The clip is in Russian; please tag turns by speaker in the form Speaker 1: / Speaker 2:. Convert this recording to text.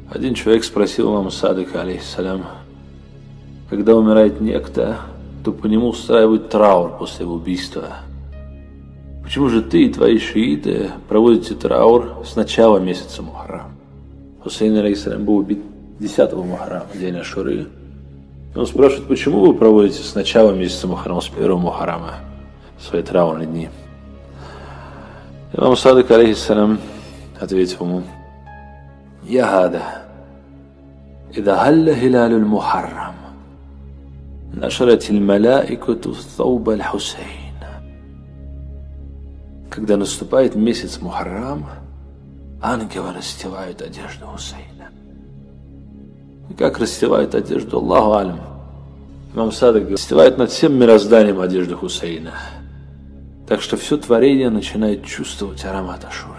Speaker 1: Один человек спросил имама Садыка, алейхиссалям, когда умирает некто, то по нему устраивают траур после его убийства. Почему же ты и твои шииты проводите траур с начала месяца Мухаррам? Хусейн, алейхиссалям, был убит 10-го Мухаррама, день Ашуры. И он спрашивает, почему вы проводите с начала месяца Мухаррама, с 1-го Мухаррама свои траурные дни? Имам Садык, алейхиссалям, ответил ему: «Я гада, ида галля хилалю л-Мухаррам, нашарат л-малаикату thawba л-Хусейн». Когда наступает месяц Мухаррам, ангелы расстилают одежду Хусейна. И как расстилают одежду, Аллаху алям. Имам Садык расстилает над всем мирозданием одежду Хусейна. Так что все творение начинает чувствовать аромат Ашуры.